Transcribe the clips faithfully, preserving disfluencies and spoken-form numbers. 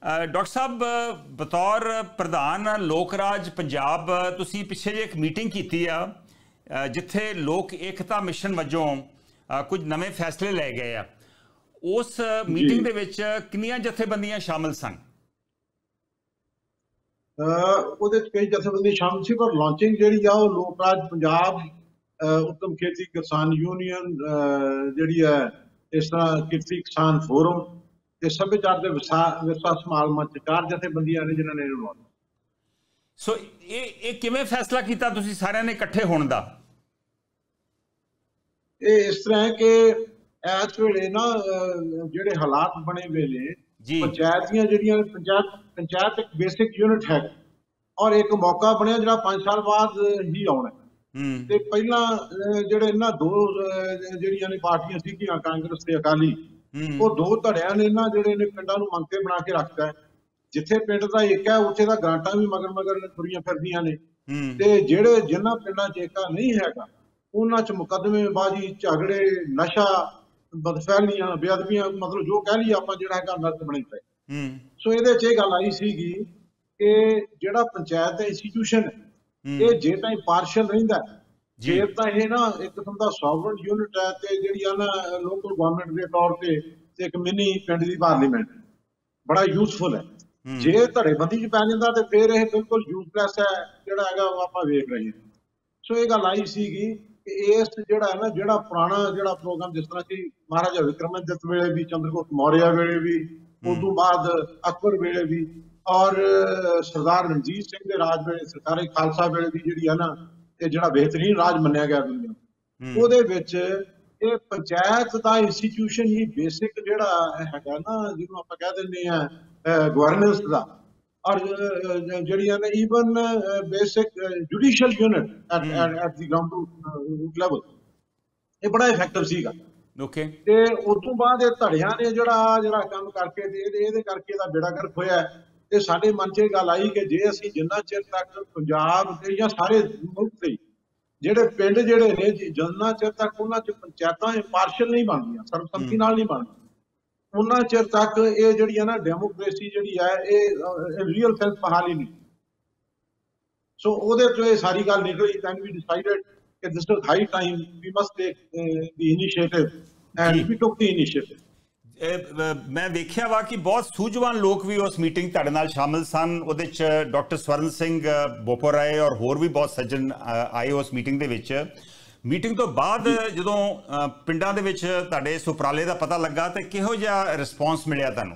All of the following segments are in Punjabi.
डॉक्टर साहब बतौर प्रधान लोक राज पंजाब तुसी पिछे जे एक मीटिंग की आ जिथे लोक एकता मिशन वजों कुछ नवे फैसले लै गए आ। उस मीटिंग दे विच कितनियां जथेबंदियां शामिल सन? ਉਹਦੇ ਕਈ ਜਥੇਬੰਦੀ ਸ਼ਾਮਲ ਸੀ ਪਰ ਲਾਂਚਿੰਗ ਜਿਹੜੀ ਆ ਉਹ ਲੋਕ ਰਾਜ ਪੰਜਾਬ ਉੱਤਮ ਖੇਤੀ ਕਿਸਾਨ ਯੂਨੀਅਨ ਜਿਹੜੀ ਹੈ ਇਸ ਤਰ੍ਹਾਂ ਕਿਰਤੀ ਕਿਸਾਨ ਫੋਰਮ ਤੇ ਸੱਭਿਆਚਾਰ ਦੇ ਵਿਰਸਾ ਸੰਭਾਲ ਮੰਚ ਚਾਰ ਜਥੇਬੰਦੀਆਂ ਨੇ ਜਿਨ੍ਹਾਂ ਨੇ ਇਹਨੂੰ ਲਾਇਆ। ਸੋ ਇਹ ਇਹ ਕਿਵੇਂ ਫੈਸਲਾ ਕੀਤਾ ਤੁਸੀਂ ਸਾਰਿਆਂ ਨੇ ਇਕੱਠੇ ਹੋਣ ਦਾ? ਇਹ ਇਸ ਤਰ੍ਹਾਂ ਹੈ ਕਿ ਇਸ ਵੇਲੇ ਨਾ ਜਿਹੜੇ ਹਾਲਾਤ ਬਣੇ ਹੋਏ ਨੇ पंचायत ਦੀਆਂ ਜਿਹੜੀਆਂ पंचायत पंचायत एक बेसिक यूनिट है और एक मौका बनया ਜਿਹੜਾ पांच साल बाद ही ਆਉਣਾ ਤੇ ਪਹਿਲਾਂ ਜਿਹੜੇ ਇਹਨਾਂ ਦੋ ਜਿਹੜੀਆਂ ਨੇ ਪਾਰਟੀਆਂ ਸੀਗੀਆਂ ਕਾਂਗਰਸ ਤੇ ਅਕਾਲੀ ਉਹ ਦੋ ਧੜਿਆਂ ਨੇ ਇਹਨਾਂ ਜਿਹੜੇ ਨੇ ਪਿੰਡਾਂ ਨੂੰ ਮੰਗਤੇ ਬਣਾ ਕੇ ਰੱਖਦਾ ਹੈ। ਜਿੱਥੇ ਪਿੰਡ ਦਾ ਇੱਕ ਹੈ ਉੱਥੇ ਦਾ ਗ੍ਰਾਂਟਾਂ ਵੀ ਮਗਰ ਮਗਰ ਤੁਰੀਆਂ ਫਿਰਦੀਆਂ ਨੇ ਤੇ ਜਿਹੜੇ ਜਿਨ੍ਹਾਂ ਪਿੰਡਾਂ 'ਚ ਏਕਾ ਨਹੀਂ ਹੈਗਾ ਉਹਨਾਂ 'ਚ ਮੁਕੱਦਮੇਬਾਜ਼ੀ ਝਗੜੇ ਨਸ਼ਾ ਬਦਫੈਲੀਆਂ ਬੇਅਦਬੀਆਂ मतलब जो कह ਲਈਏ ਆਪਾਂ ਜਿਹੜਾ ਹੈਗਾ ਨਰਕ ਬਣੇ ਪਏ। ਸੋ ਇਹਦੇ 'ਚ ਇਹ ਗੱਲ ਆਈ ਸੀਗੀ ਕਿ ਜਿਹੜਾ ਪੰਚਾਇਤ ਦਾ ਇੰਸਟੀਟਿਊਸ਼ਨ ਇਹ ਜੇ ਤਾਂ ਪਾਰਸ਼ਲ ਰਹਿੰਦਾ ਜੇ ਤਾਂ ਇਹ ਨਾ ਇੱਕ ਕਿਸਮ ਦਾ ਸੋਵਰਨ ਯੂਨਿਟ ਹੈ ਤੇ ਜਿਹੜੀ ਆ ਨਾ ਲੋਕਲ ਗਵਰਨਮੈਂਟ ਦੇ ਤੌਰ ਤੇ ਤੇ ਇੱਕ ਮਿਨੀ ਪਿੰਡ ਦੀ ਪਾਰਲੀਮੈਂਟ ਬੜਾ ਯੂਜ਼ਫੁਲ ਹੈ। ਜੇ ਧੜੇਬੰਦੀ 'ਚ ਪੈ ਜਾਂਦਾ ਤੇ ਫਿਰ ਇਹ ਬਿਲਕੁਲ ਯੂਜ਼ਲੈਸ ਹੈ ਜਿਹੜਾ ਹੈਗਾ ਆਪਾਂ ਵੇਖ ਰਹੇ ਹਾਂ। ਸੋ ਇਹ ਗੱਲ ਆਈ ਸੀਗੀ ਕਿ ਇਸ ਜਿਹੜਾ ਹੈ ਨਾ ਜਿਹੜਾ ਪੁਰਾਣਾ ਜਿਹੜਾ ਪ੍ਰੋਗਰਾਮ ਜਿਸ ਤਰ੍ਹਾਂ ਕਿ ਮਹਾਰਾਜਾ ਵਿਕਰਮਾਦਿੱਤ ਵੇਲੇ ਵੀ ਚੰਦਰਗੁਪਤ ਮੌਰਿਆ ਵੇਲੇ ਵੀ ਉਦੋਂ ਬਾਅਦ ਅਕਬਰ ਵੇਲੇ ਵੀ ਔਰ ਸਰਦਾਰ ਰਣਜੀਤ ਸਿੰਘ ਦੇ ਰਾਜ ਵੇਲੇ ਸਰਕਾਰੀ ਖਾਲਸਾ ਵੇਲੇ ਵੀ ਜਿਹੜੀ ਹੈ ਨਾ ਇਹ ਜਿਹੜਾ ਬਿਹਤਰੀਨ ਰਾਜ ਮੰਨਿਆ ਗਿਆ ਦੁਨੀਆ ਉਹਦੇ ਵਿੱਚ ਇਹ ਪੰਚਾਇਤ ਦਾ ਇੰਸਟੀਟਿਊਸ਼ਨ ਹੀ ਬੇਸਿਕ ਜਿਹੜਾ ਹੈਗਾ ਨਾ ਜਿਹਨੂੰ ਆਪਾਂ ਕਹਿ ਦਿੰਦੇ ਹਾਂ ਗਵਰਨੈਂਸ ਦਾ ਔਰ ਜਿਹੜੀਆਂ ਨੇ even basic judicial unit at at the ground root level ਇਹ ਬੜਾ ਇਫੈਕਟਿਵ ਸੀਗਾ। ਓਕੇ ਤੇ ਉਸ ਤੋਂ ਬਾਅਦ ਇਹ ਧੜਿਆਂ ਨੇ ਜਿਹੜਾ ਜਿਹੜਾ ਕੰਮ ਕਰਕੇ ਤੇ ਇਹਦੇ ਇਹਦੇ ਕਰਕੇ ਇਹਦਾ ਬੇੜਾ ਗਰਕ ਹੋਇਆ ਤੇ ਸਾਡੇ ਮਨ 'ਚ ਇਹ ਗੱਲ ਆਈ ਕਿ ਜੇ ਅਸੀਂ ਜਿੰਨਾ ਚਿਰ ਤੱਕ ਪੰਜਾਬ ਤੇ ਜਾਂ ਸਾਰੇ ਮੁਲਕ ਦੇ ਜਿਹੜੇ ਪਿੰਡ ਜਿਹੜੇ ਨੇ ਜਿੰਨਾ ਚਿਰ ਤੱਕ ਉਹਨਾਂ 'ਚ ਪੰਚਾਇਤਾਂ ਇੰਪਾਰਸ਼ਲ ਨਹੀਂ ਬਣਦੀਆਂ ਸਰਬਸੰਮਤੀ ਨਾਲ ਨਹੀਂ ਬਣਦੀਆਂ ਉਹਨਾਂ ਚਿਰ ਤੱਕ ਇਹ ਜਿਹੜੀ ਹੈ ਨਾ ਡੈਮੋਕ੍ਰੇਸੀ ਜਿਹੜੀ ਹੈ ਇਹ ਰੀਅਲ ਸੈਂਸ ਬਹਾਲ ਹੀ ਨਹੀਂ। ਸੋ ਉਹਦੇ ਤੋਂ ਇਹ ਸਾਰੀ ਗੱਲ ਨਿਕਲੀ ਦੈਨ ਵੀ ਡਿਸਾਈਡਡ ਕਿ this is high time we must take the initiative and we took the initiative. ਮੈਂ ਵੇਖਿਆ ਵਾ ਕਿ ਬਹੁਤ ਸੂਝਵਾਨ ਲੋਕ ਵੀ ਉਸ ਮੀਟਿੰਗ ਤੁਹਾਡੇ ਨਾਲ ਸ਼ਾਮਿਲ ਸਨ। ਉਹਦੇ 'ਚ ਡਾਕਟਰ ਸਵਰਨ ਸਿੰਘ ਬੋਪਰ ਆਏ ਔਰ ਹੋਰ ਵੀ ਬਹੁਤ ਸੱਜਣ ਆਏ ਉਸ ਮੀਟਿੰਗ ਦੇ ਵਿੱਚ। ਮੀਟਿੰਗ ਤੋਂ ਬਾਅਦ ਜਦੋਂ ਪਿੰਡਾਂ ਦੇ ਵਿੱਚ ਤੁਹਾਡੇ ਇਸ ਉਪਰਾਲੇ ਦਾ ਪਤਾ ਲੱਗਾ ਤੇ ਕਿਹੋ ਜਿਹਾ ਰਿਸਪੌਂਸ ਮਿਲਿਆ ਤੁਹਾਨੂੰ?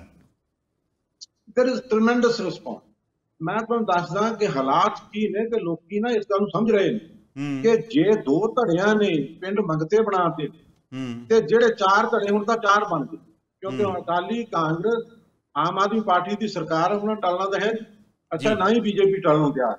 There is tremendous response. ਮੈਂ ਤੁਹਾਨੂੰ ਦੱਸਦਾ ਕਿ ਹਾਲਾਤ ਕੀ ਨੇ ਤੇ ਲੋਕੀ ਨਾ ਇਸ ਗੱਲ ਨੂੰ ਸਮਝ ਰਹੇ ਨੇ ਕਿ ਜੇ ਦੋ ਧੜਿਆਂ ਨੇ ਪਿੰਡ ਮੰਗਤੇ ਬਣਾਤੇ ਤੇ ਜਿਹੜੇ ਚਾਰ ਧੜੇ ਹੁਣ ਤਾਂ ਚਾਰ ਬਣ ਗਏ ਕਿਉਂਕਿ ਹੁਣ ਅਕਾਲੀ ਕਾਂਗਰਸ ਆਮ ਆਦਮੀ ਪਾਰਟੀ ਦੀ ਸਰਕਾਰ ਉਹਨਾਂ ਟਲਣਾ ਤਾਂ ਹੈ ਅੱਛਾ ਨਾ ਹੀ ਬੀਜੇਪੀ ਟਲਣ ਨੂੰ ਤਿਆਰ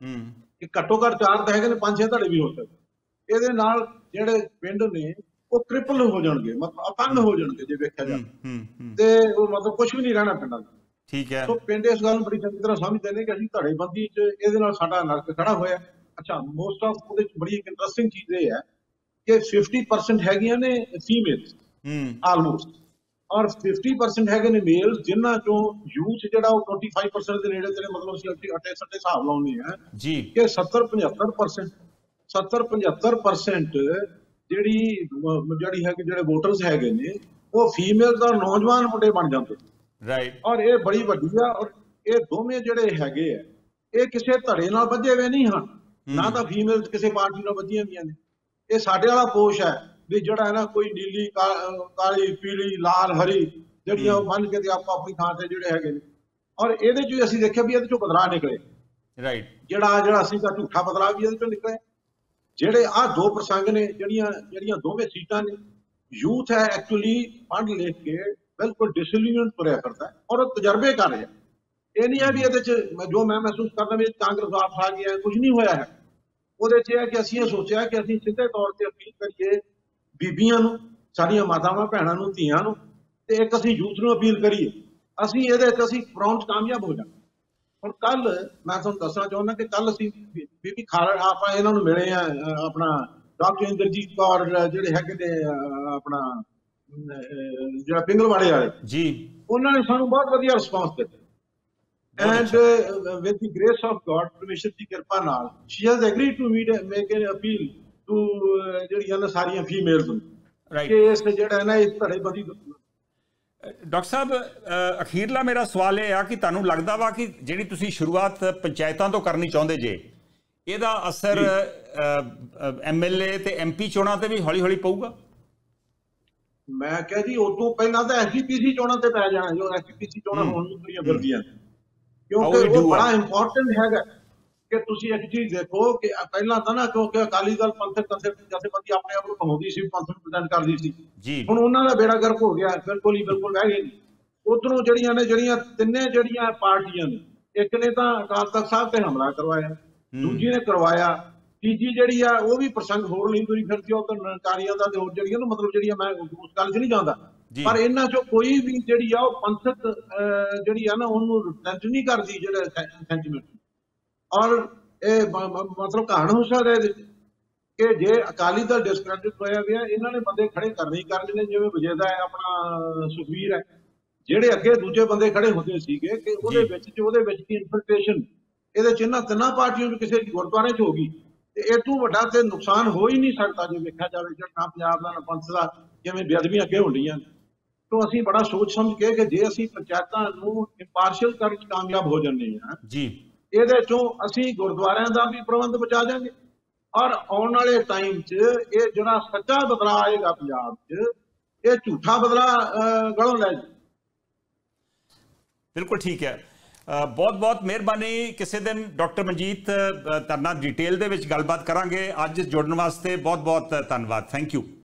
ਕਿ ਘੱਟੋ ਘੱਟ ਚਾਰ ਤਾਂ ਹੈਗੇ ਨੇ ਪੰਜ ਛੇ ਧੜੇ ਵੀ ਹੋ ਸਕਦੇ। ਇਹਦੇ ਨਾਲ ਜਿਹੜੇ ਪਿੰਡ ਨੇ ਉਹ ਕ੍ਰਿਪਲ ਹੋ ਜਾਣਗੇ ਮਤਲਬ ਅਪੰਗ ਹੋ ਜਾਣਗੇ ਜੇ ਵੇਖਿਆ ਜਾਵੇ ਤੇ ਉਹ ਮਤਲਬ ਕੁਝ ਵੀ ਨਹੀਂ ਰਹਿਣਾ ਪਿੰਡਾਂ ਦਾ। ਠੀਕ ਹੈ। ਸੋ ਪਿੰਡ ਇਸ ਗੱਲ ਨੂੰ ਬੜੀ ਚੰਗੀ ਤਰ੍ਹਾਂ ਸਮਝਦੇ ਨੇ ਕਿ ਅਸੀਂ ਧੜੇਬੰਦੀ 'ਚ ਇਹਦੇ ਨਾਲ ਸਾਡਾ ਨਰਕ ਖੜਾ ਹੋਇਆ। ਅੱਛਾ ਮੋਸਟ ਆਫ ਉਹਦੇ 'ਚ ਬੜੀ ਇੱਕ ਇੰਟਰਸਟਿੰਗ ਚੀਜ਼ ਇਹ ਹੈ ਕਿ ਫਿਫਟੀ ਪਰਸੈਂਟ ਹੈਗੀਆਂ ਨੇ ਫੀਮੇਲਸ ਆਲਮੋਸਟ ਔਰ ਫਿਫਟੀ ਪਰਸੈਂਟ ਹੈਗੇ ਨੇ ਮੇਲਸ ਜਿਨ੍ਹਾਂ ਚੋਂ ਯੂਥ ਜਿਹੜਾ ਉਹ ਟਵੈਂਟੀ ਫਾਈਵ ਪਰਸੈਂਟ ਦੇ ਨੇੜੇ ਤੇੜੇ ਮਤਲਬ ਅਸੀਂ ਅੱਠੇ ਸੱਤੇ ਹਿਸਾਬ ਲਾਉਂਦੇ ਹਾਂ ਜੀ ਕਿ ਸੱਤਰ ਪਝੱਤਰ ਪਰਸੈਂਟ ਸੱਤਰ ਪਝੱਤਰ ਪਰਸੈਂਟ ਜਿਹੜੀ ਜਿਹੜੀ ਹੈ ਕਿ ਜਿਹੜੇ ਵੋਟਰਸ ਹੈਗੇ ਨੇ ਉਹ ਫੀਮੇਲਸ ਔਰ ਨੌਜਵਾਨ ਮੁੰਡੇ ਬਣ ਜਾਂਦੇ ਰਾਈਟ ਔਰ ਇਹ ਬੜੀ ਵੱਡੀ ਆ ਔਰ ਇਹ ਦੋਵੇਂ ਜਿਹੜੇ ਹੈਗੇ ਆ ਇਹ ਕਿਸੇ ਧੜੇ ਨਾਲ ਬੱਝੇ ਹੋਏ ਨਹੀਂ ਹਨ ਨਾ ਤਾਂ ਫੀਮੇਲਸ ਕਿਸੇ ਪਾਰਟੀ ਨਾਲ ਬੱਝੀਆਂ ਹੋਈਆਂ ਨੇ। ਇਹ ਸਾਡੇ ਵਾਲਾ ਪੋਸ਼ ਹੈ ਵੀ ਜਿਹੜਾ ਹੈ ਨਾ ਕੋਈ ਨੀਲੀ ਕਾਲੀ ਪੀਲੀ ਲਾਲ ਹਰੀ ਜਿਹੜੀਆਂ ਉਹ ਬੰਨ ਕੇ ਤੇ ਆਪਾਂ ਆਪਣੀ ਥਾਂ ਤੇ ਜਿਹੜੇ ਹੈਗੇ ਨੇ ਔਰ ਇਹਦੇ 'ਚ ਅਸੀਂ ਦੇਖਿਆ ਵੀ ਇਹਦੇ 'ਚੋਂ ਬਦਲਾਅ ਨਿਕਲੇ ਰਾਈਟ ਜਿਹੜਾ ਜਿਹੜਾ ਅਸੀਂ ਤਾਂ ਝੂਠਾ ਬਦਲਾਅ ਵੀ ਇਹਦੇ 'ਚੋਂ ਨਿਕਲਿਆ। ਜਿਹੜੇ ਆਹ ਦੋ ਪ੍ਰਸੰਗ ਨੇ ਜਿਹੜੀਆਂ ਜਿਹੜੀਆਂ ਦੋਵੇਂ ਸੀਟਾਂ ਨੇ ਯੂਥ ਹੈ ਐਕਚੁਅਲੀ ਪੜ੍ਹ ਲਿਖ ਕੇ ਬਿਲਕੁਲ ਡਿਸਇਲੂਜ਼ਨ ਤੁਰਿਆ ਕਰਦਾ ਔਰ ਉਹ ਤਜਰਬੇ ਕਰ ਰਿਹਾ। ਇਹ ਨਹੀਂ ਹੈ ਵੀ ਇਹਦੇ 'ਚ ਜੋ ਮੈਂ ਮਹਿਸੂਸ ਕਰਦਾ ਵੀ ਕਾਂਗਰਸ ਵਾਪਸ ਆ ਗਿਆ ਕੁਝ ਨਹੀਂ ਹੋਇਆ ਹੈ। ਉਹਦੇ 'ਚ ਇਹ ਹੈ ਕਿ ਅਸੀਂ ਇਹ ਸੋਚਿਆ ਕਿ ਅਸੀਂ ਸਿੱਧੇ ਤੌਰ ਤੇ ਅਪੀਲ ਕਰੀਏ ਬੀਬੀਆਂ ਨੂੰ ਸਾਡੀਆਂ ਮਾਤਾਵਾਂ ਭੈਣਾਂ ਨੂੰ ਧੀਆਂ ਨੂੰ ਤੇ ਇੱਕ ਅਸੀਂ ਯੂਥ ਨੂੰ ਅਪੀਲ ਕਰੀਏ ਅਸੀਂ ਇਹਦੇ 'ਚ ਅਸੀਂ ਪ੍ਰੌਂਪਟ ਕਾਮਯਾਬ ਹੋ ਜਾਵਾਂਗੇ। ਹੁਣ ਕੱਲ ਮੈਂ ਤੁਹਾਨੂੰ ਦੱਸਣਾ ਚਾਹੁੰਦਾ ਕਿ ਕੱਲ ਅਸੀਂ ਬੀਬੀ ਖਾਲੜਾ ਆਪਾਂ ਇਹਨਾਂ ਨੂੰ ਮਿਲੇ ਆ ਆਪਣਾ ਡਾਕਟਰ ਇੰਦਰਜੀਤ ਕੌਰ ਜਿਹੜੇ ਹੈਗੇ ਨੇ ਆਪਣਾ ਜਿਹੜਾ ਪਿੰਗਲਵਾੜੇ ਵਾਲੇ ਜੀ ਉਹਨਾਂ ਨੇ ਸਾਨੂੰ ਬਹੁਤ ਵਧੀਆ ਰਿਸਪੌਂਸ ਦਿੱਤਾ and uh, with the grace of God, permission ਦੀ ਕਿਰਪਾ ਨਾਲ, she has agreed to meet, make an appeal to ਜਿਹੜੀਆਂ ਨੇ ਸਾਰੀਆਂ ਫੀਮੇਲਸ ਨੂੰ ਕਿ ਇਸ ਜਿਹੜਾ ਹੈ ਨਾ ਇਸ ਧੜੇਬੰਦੀ। ਡਾਕਟਰ ਸਾਹਿਬ, ਅਖੀਰਲਾ ਮੇਰਾ ਸਵਾਲ ਇਹ ਆ ਕਿ ਤੁਹਾਨੂੰ ਲੱਗਦਾ ਵਾ ਕਿ ਜਿਹੜੀ ਤੁਸੀਂ ਸ਼ੁਰੂਆਤ ਪੰਚਾਇਤਾਂ ਤੋਂ ਕਰਨੀ ਚਾਹੁੰਦੇ ਜੇ, ਇਹਦਾ ਅਸਰ ਐਮ ਐਲ ਏ ਤੇ ਐਮ ਪੀ ਚੋਣਾਂ ਤੇ ਵੀ ਹੌਲੀ ਹੌਲੀ ਪਊਗਾ? ਮੈਂ ਕਿਹਾ ਜੀ ਉਦੋਂ ਪਹਿਲਾਂ ਤਾਂ ਐਸ ਜੀ ਪੀ ਸੀ ਚੋਣਾਂ ਤੇ ਪੈ ਜਾਣਾ, ਜੋ ਐਸ ਜੀ ਪੀ ਸੀ ਚੋਣਾਂ ਹੋਣ ਨੂੰ ਤੁਰੀਆਂ ਫਿਰਦੀਆਂ, ਕਿਉਂਕਿ ਉਹ ਬੜਾ ਇੰਪੋਰਟੈਂਟ ਹੈਗਾ ਕਿ ਤੁਸੀਂ ਇੱਕ ਚੀਜ਼ ਦੇਖੋ ਕਿ ਪਹਿਲਾਂ ਤਾਂ ਨਾ ਕਿਉਂਕਿ ਅਕਾਲੀ ਦਲ ਪੰਥਕ ਜਥੇਬੰਦੀ ਆਪਣੇ ਆਪ ਨੂੰ ਕਹਾਉਂਦੀ ਸੀ, ਪੰਥ ਨੂੰ ਪ੍ਰੈਜ਼ੈਂਟ ਕਰਦੀ ਸੀ, ਹੁਣ ਉਹਨਾਂ ਦਾ ਬੇੜਾ ਗਰਕ ਹੋ ਗਿਆ, ਬਿਲਕੁਲ ਹੀ ਬਿਲਕੁਲ ਰਹਿ ਗਏ। ਉਧਰੋਂ ਜਿਹੜੀਆਂ ਨੇ ਜਿਹੜੀਆਂ ਤਿੰਨੇ ਜਿਹੜੀਆਂ ਪਾਰਟੀਆਂ ਨੇ, ਇੱਕ ਨੇ ਤਾਂ ਅਕਾਲ ਤਖਤ ਸਾਹਿਬ ਤੇ ਹਮਲਾ ਕਰਵਾਇਆ, ਦੂਜੀ ਨੇ ਕਰਵਾਇਆ, ਤੀਜੀ ਜਿਹੜੀ ਆ ਉਹ ਵੀ ਪ੍ਰਸੰਗ ਹੋਰ ਨਹੀਂ ਤੁਰੀ ਫਿਰਦੀ, ਉਹ ਨਨਕਾਰੀਆਂ ਦਾ ਤੇ ਹੋਰ ਜਿਹੜੀਆਂ ਨੂੰ ਮਤਲਬ ਜਿਹੜੀਆਂ ਮੈਂ ਉਸ ਗੱਲ 'ਚ ਨਹੀਂ ਜਾਂਦਾ, ਪਰ ਇਹਨਾਂ 'ਚੋਂ ਕੋਈ ਵੀ ਜਿਹੜੀ ਆ ਉਹ ਪੰਥਕ ਜਿਹੜੀ ਆ ਨਾ ਉਹਨੂੰ ਰਿਪਰੈਜ਼ੈਂਟ ਨਹੀਂ ਕਰਦੀ ਜਿਹੜੇ ਸੈਂਟੀਮੈਂਟ। ਔਰ ਇਹ ਮਤਲਬ ਕਹਾਣੀ ਹੋ ਸਕਦਾ ਇਹਦੇ ਕਿ ਜੇ ਅਕਾਲੀ ਦਲ ਡਿਸਕ੍ਰੈਡਿਟ ਹੋਇਆ ਗਿਆ, ਇਹਨਾਂ ਨੇ ਬੰਦੇ ਖੜੇ ਕਰਨੇ ਹੀ ਕਰਨੇ ਨੇ, ਜਿਵੇਂ ਵਿਜੇਦਾ ਹੈ ਆਪਣਾ ਸੁਖਬੀਰ ਹੈ, ਜਿਹੜੇ ਅੱਗੇ ਦੂਜੇ ਬੰਦੇ ਖੜੇ ਹੁੰਦੇ ਸੀਗੇ ਕਿ ਉਹਦੇ ਵਿੱਚ ਉਹਦੇ ਵਿੱਚ ਦੀ ਇਨਫਿਲਟ੍ਰੇਸ਼ਨ ਇਹਦੇ 'ਚ ਇਹਨਾਂ ਤਿੰਨਾਂ ਪਾਰਟੀਆਂ ਨੂੰ ਕਿਸੇ ਗੁਰਦੁਆਰੇ 'ਚ ਹੋ ਗਈ ਤੇ ਇਹ ਤੋਂ ਵੱਡਾ ਤੇ ਨੁਕਸਾਨ ਹੋ ਹੀ ਨਹੀਂ ਸਕਦਾ ਜੇ ਵੇਖਿਆ ਜਾਵੇ ਜਿਹੜਾ ਨਾ ਪੰਜਾਬ ਦਾ ਨਾ ਪੰਥ ਦਾ, ਜਿਵੇਂ ਬੇਅਦਬੀਆਂ ਅੱਗੇ ਹੁੰਦੀਆਂ ਨੇ। ਤੋਂ ਅਸੀਂ ਬੜਾ ਸੋਚ ਸਮਝ ਕੇ ਕਿ ਜੇ ਅਸੀਂ ਪੰਚਾਇਤਾਂ ਨੂੰ ਇੰਪਾਰਸ਼ੀਅਲ ਕਰਨ 'ਚ ਕਾਮਯਾਬ ਹੋ ਜਾਂਦੇ ਹਾਂ ਜੀ, ਇਹਦੇ ਚੋਂ ਅਸੀਂ ਗੁਰਦੁਆਰਿਆਂ ਦਾ ਵੀ ਪ੍ਰਬੰਧ ਬਚਾ ਜਾਵਾਂਗੇ ਔਰ ਆਉਣ ਵਾਲੇ ਟਾਈਮ 'ਚ ਇਹ ਜਿਹੜਾ ਸੱਚਾ ਬਦਲਾਅ ਆਏਗਾ ਪੰਜਾਬ 'ਚ, ਇਹ ਝੂਠਾ ਬਦਲਾਅ ਗਲੋਂ ਲੈ ਜਾਏ। ਬਿਲਕੁਲ ਠੀਕ ਹੈ, ਬਹੁਤ ਬਹੁਤ ਮਿਹਰਬਾਨੀ। ਕਿਸੇ ਦਿਨ ਡਾਕਟਰ ਮਨਜੀਤ ਤੁਹਾਡੇ ਨਾਲ ਡਿਟੇਲ ਦੇ ਵਿੱਚ ਗੱਲਬਾਤ ਕਰਾਂਗੇ। ਅੱਜ ਜੁੜਨ ਵਾਸਤੇ ਬਹੁਤ ਬਹੁਤ ਧੰਨਵਾਦ। Thank you.